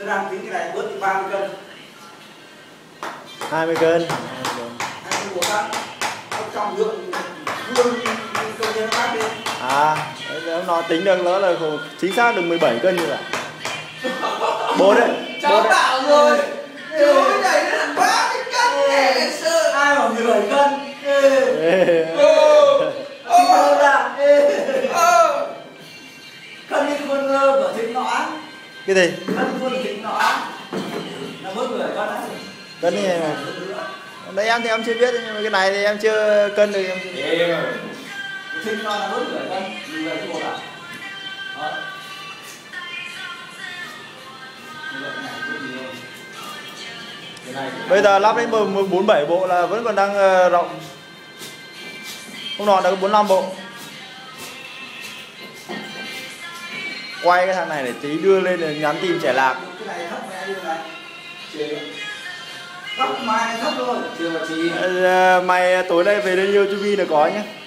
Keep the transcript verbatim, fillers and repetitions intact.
tôi đang tính cái này bớt thì ba mươi cân. hai mươi cân. hai mươi bộ khác. Trong lượng gương công nhân khác đi. À, đấy, nó tính được nó là chính xác được mười bảy cân như vậy. Bố đấy. Cháu bảo rồi. Chú cái này nó là ba mươi cân này sơ. Ai bảo mười bảy cân? Ờ. Ờ. Cân đi khuôn của thịt nọ. Cái gì? Cân khuôn thịt nọ. Là bớt mười bảy cân á. Cân đi này. Đấy em thì em chưa biết nhưng mà cái này thì em chưa cân được em chưa biết. Thịt nọ là bớt mười bảy cân, mười bảy cân à? Đó. Bây giờ lắp đến bốn mươi bảy bộ là vẫn còn đang rộng. Hôm nọ đã có bốn mươi lăm bộ. Quay cái thằng này để tí đưa lên để nhắn tin trẻ lạc. Cái này thấp mẹ như này. Thấp mai thấp thôi. Chưa mà chi. Mày tối nay về đây yêu cho Vi là có nhé.